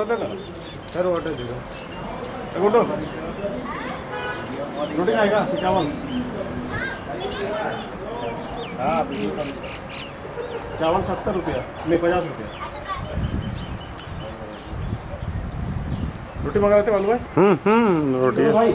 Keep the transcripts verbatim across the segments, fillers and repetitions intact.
Sir order दे दो। रोटी खाएगा चावल? हाँ चावल सत्तर रुपया नहीं पचास रुपया। रोटी मंगा लेते बालू भाई। हम्म हम्म रोटी भाई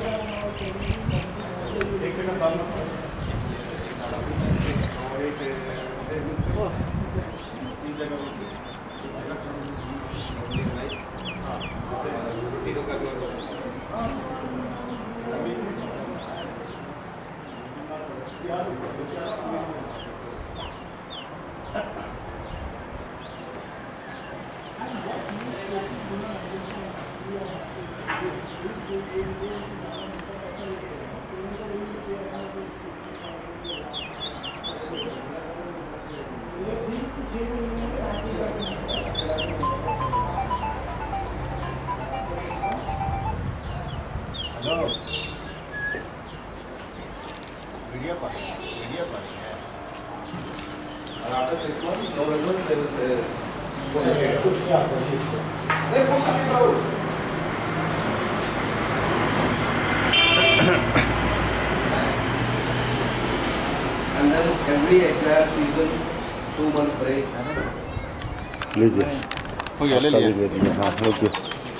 वीडियो पर वीडियो पर And after six months, no result, there is a and then every exam season, two month break. लीजिए हो गया, ले लिया। ले लीजिए। हाँ लीजिए।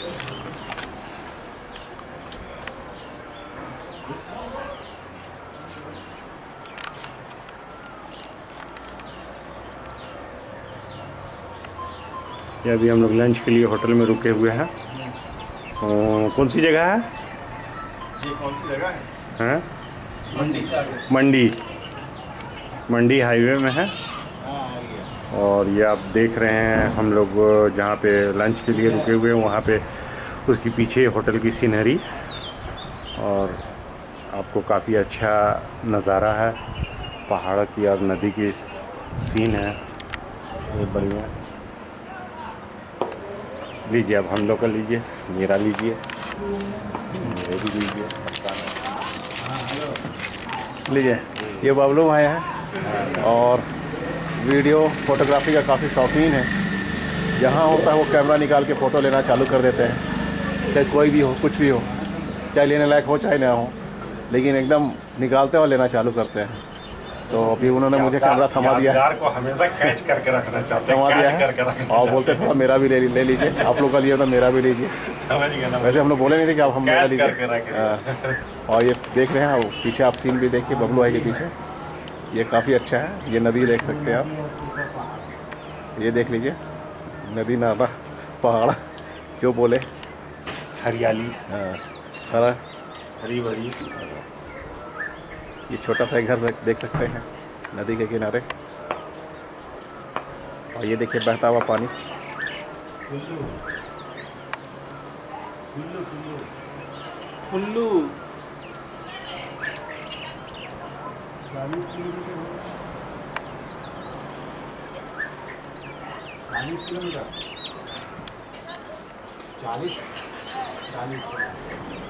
ये अभी हम लोग लंच के लिए होटल में रुके हुए हैं। और कौन सी जगह है? ये कौन सी जगह है? हैं? मंडी से आगे। मंडी मंडी हाईवे में है। हाँ आ गया। और ये आप देख रहे हैं हम लोग जहाँ पे लंच के लिए रुके हुए हैं वहाँ पे उसके पीछे होटल की सीनरी और आपको काफ़ी अच्छा नज़ारा है, पहाड़ की और नदी की सीन है, ये बढ़िया। लीजिए अब हम लोग का लीजिए, मेरा लीजिए, मेरे भी लीजिए, लीजिए। ये बबलू भाई हैं और वीडियो फोटोग्राफी का काफ़ी शौकीन है। जहाँ होता है वो कैमरा निकाल के फ़ोटो लेना चालू कर देते हैं, चाहे कोई भी हो, कुछ भी हो, चाहे लेने लायक हो चाहे ना हो, लेकिन एकदम निकालते और लेना चालू करते हैं। तो अभी उन्होंने मुझे कैमरा थमा दिया है, को हमेशा कैच करके रखना चाहते हैं, थमा दिया कैच करके है रखना और बोलते थोड़ा मेरा भी ले ले लीजिए। आप लोग का लिए तो मेरा भी लीजिए। समझ गए ना? वैसे हम लोग बोले नहीं थे कि आप हम मेरा कैच करके लीजिए। रखे। हाँ। और ये देख रहे हैं वो पीछे आप सीन भी देखिए, बबलू भाई के पीछे ये काफ़ी अच्छा है। ये नदी देख सकते हैं आप, ये देख लीजिए, नदी नाला पहाड़ जो बोले, हरियाली, हाँ हरा। हरी भरी। ये छोटा सा घर देख सकते हैं नदी के किनारे, और ये देखिए बहता हुआ पानी। फुल्लू चालीस किलोमीटर चालीस चालीस